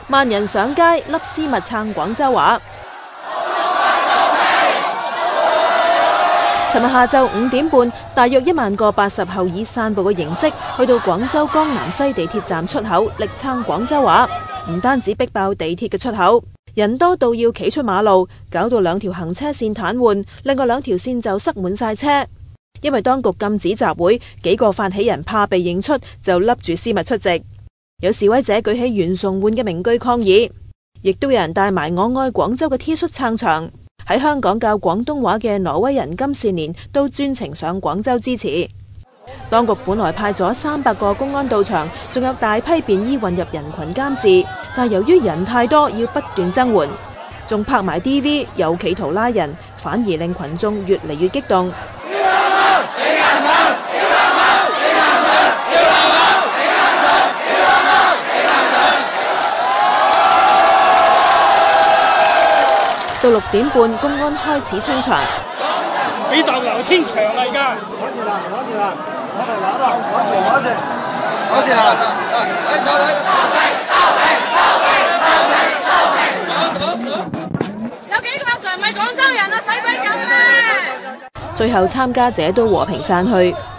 萬人上街笠絲襪撐廣州話。尋日下晝5點半，大約1萬個80後以散步嘅形式去到廣州江南西地鐵站出口力撐廣州話，唔單止逼爆地鐵嘅出口，人多到要企出馬路，搞到2條行車線癱瘓，另外2條線就塞滿晒車。因為當局禁止集會，幾個發起人怕被認出，就笠住絲襪出席。有示威者舉起袁崇煥嘅名句抗議，亦都有人帶埋我愛廣州嘅 T 恤撐場。喺香港教廣東話嘅挪威人金善年都專程上廣州支持。當局本來派咗300個公安到場，仲有大批便衣混入人群監視，但由於人太多，要不斷增援，仲拍埋 DV， 又企圖拉人，反而令群眾越嚟越激動。到6點半，公安開始清場。 俾大樓清場嚟㗎！攞住啦！ 有幾個唔係廣州人啊，使鬼咁咩？ 最後參加者都和平散去。